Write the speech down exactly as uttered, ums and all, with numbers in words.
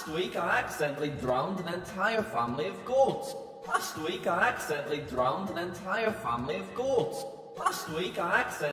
Last week I accidentally drowned an entire family of goats. Last week I accidentally drowned an entire family of goats. Last week I accidentally